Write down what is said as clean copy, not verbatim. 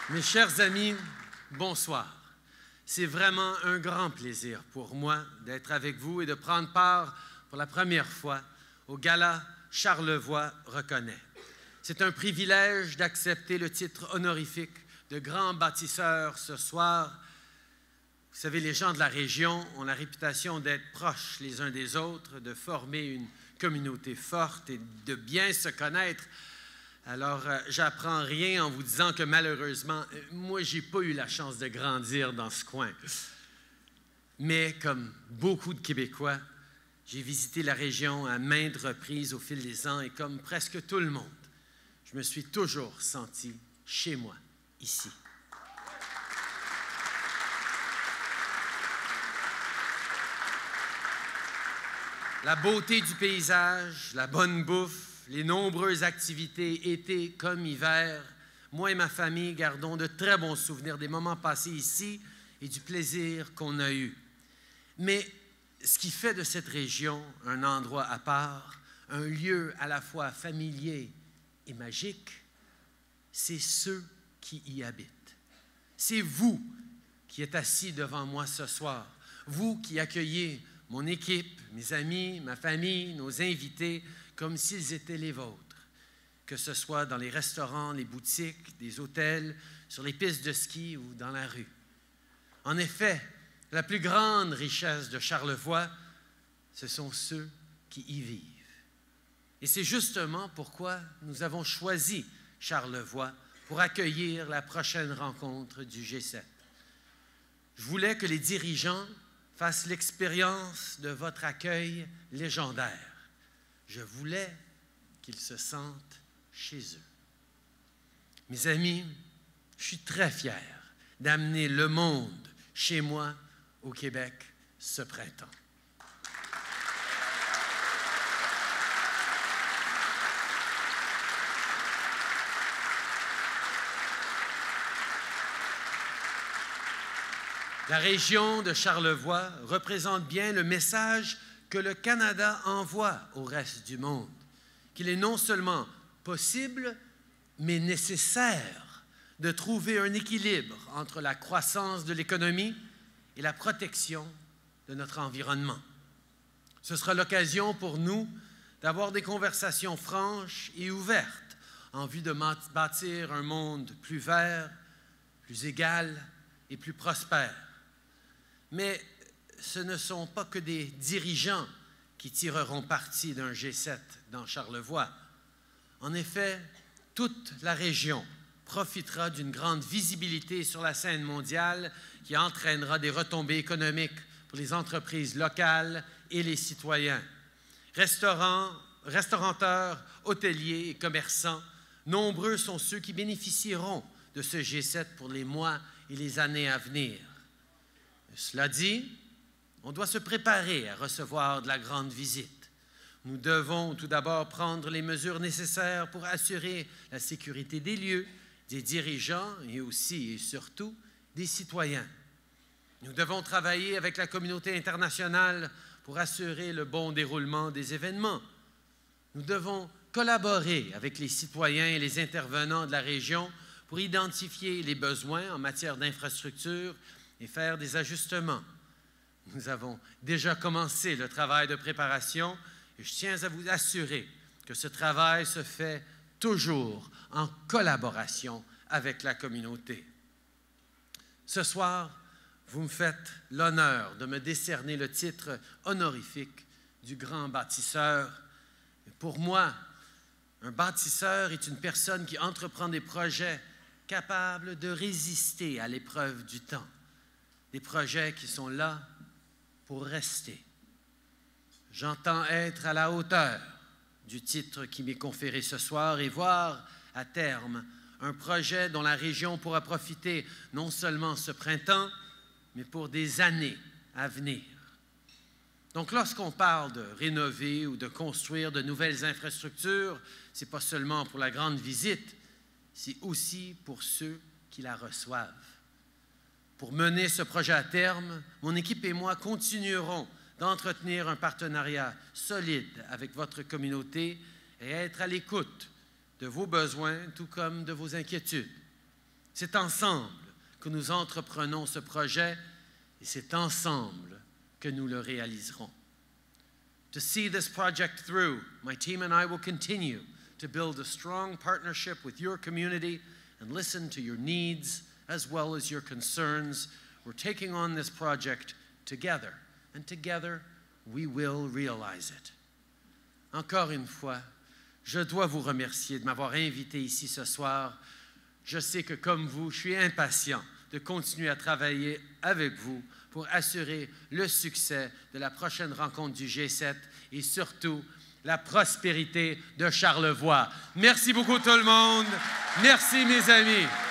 Mes chers amis, bonsoir. C'est vraiment un grand plaisir pour moi d'être avec vous et de prendre part pour la première fois au gala Charlevoix reconnaît. C'est un privilège d'accepter le titre honorifique de grand bâtisseur ce soir. Vous savez, les gens de la région ont la réputation d'être proches les uns des autres, de former une communauté forte et de bien se connaître. Alors, j'apprends rien en vous disant que malheureusement, moi, j'ai pas eu la chance de grandir dans ce coin. Mais comme beaucoup de Québécois, j'ai visité la région à maintes reprises au fil des ans et comme presque tout le monde, je me suis toujours senti chez moi, ici. La beauté du paysage, la bonne bouffe, les nombreuses activités, été comme hiver, moi et ma famille gardons de très bons souvenirs des moments passés ici et du plaisir qu'on a eu. Mais ce qui fait de cette région un endroit à part, un lieu à la fois familier et magique, c'est ceux qui y habitent. C'est vous qui êtes assis devant moi ce soir, vous qui accueillez mon équipe, mes amis, ma famille, nos invités, comme s'ils étaient les vôtres, que ce soit dans les restaurants, les boutiques, des hôtels, sur les pistes de ski ou dans la rue. En effet, la plus grande richesse de Charlevoix, ce sont ceux qui y vivent. Et c'est justement pourquoi nous avons choisi Charlevoix pour accueillir la prochaine rencontre du G7. Je voulais que les dirigeants fassent l'expérience de votre accueil légendaire. Je voulais qu'ils se sentent chez eux. Mes amis, je suis très fier d'amener le monde chez moi au Québec ce printemps. La région de Charlevoix représente bien le message que le Canada envoie au reste du monde, qu'il est non seulement possible, mais nécessaire de trouver un équilibre entre la croissance de l'économie et la protection de notre environnement. Ce sera l'occasion pour nous d'avoir des conversations franches et ouvertes en vue de bâtir un monde plus vert, plus égal et plus prospère. Mais ce ne sont pas que des dirigeants qui tireront parti d'un G7 dans Charlevoix. En effet, toute la région profitera d'une grande visibilité sur la scène mondiale qui entraînera des retombées économiques pour les entreprises locales et les citoyens. Restaurateurs, hôteliers et commerçants, nombreux sont ceux qui bénéficieront de ce G7 pour les mois et les années à venir. Cela dit, on doit se préparer à recevoir de la grande visite. Nous devons tout d'abord prendre les mesures nécessaires pour assurer la sécurité des lieux, des dirigeants et aussi et surtout des citoyens. Nous devons travailler avec la communauté internationale pour assurer le bon déroulement des événements. Nous devons collaborer avec les citoyens et les intervenants de la région pour identifier les besoins en matière d'infrastructure et faire des ajustements. Nous avons déjà commencé le travail de préparation et je tiens à vous assurer que ce travail se fait toujours en collaboration avec la communauté. Ce soir, vous me faites l'honneur de me décerner le titre honorifique du grand bâtisseur. Pour moi, un bâtisseur est une personne qui entreprend des projets capables de résister à l'épreuve du temps. Des projets qui sont là pour rester. J'entends être à la hauteur du titre qui m'est conféré ce soir et voir à terme un projet dont la région pourra profiter non seulement ce printemps, mais pour des années à venir. Donc, lorsqu'on parle de rénover ou de construire de nouvelles infrastructures, ce n'est pas seulement pour la grande visite, c'est aussi pour ceux qui la reçoivent. Pour mener ce projet à terme, mon équipe et moi continuerons d'entretenir un partenariat solide avec votre communauté et être à l'écoute de vos besoins, tout comme de vos inquiétudes. C'est ensemble que nous entreprenons ce projet et c'est ensemble que nous le réaliserons. To see this project through, my team and I will continue to build a strong partnership with your community and listen to your needs as well as your concerns. We're taking on this project together, and together we will realize it. Encore une fois, je dois vous remercier de m'avoir invité ici ce soir. Je sais que comme vous, je suis impatient de continuer à travailler avec vous pour assurer le succès de la prochaine rencontre du G7 et surtout la prospérité de Charlevoix. Merci beaucoup tout le monde. Merci mes amis.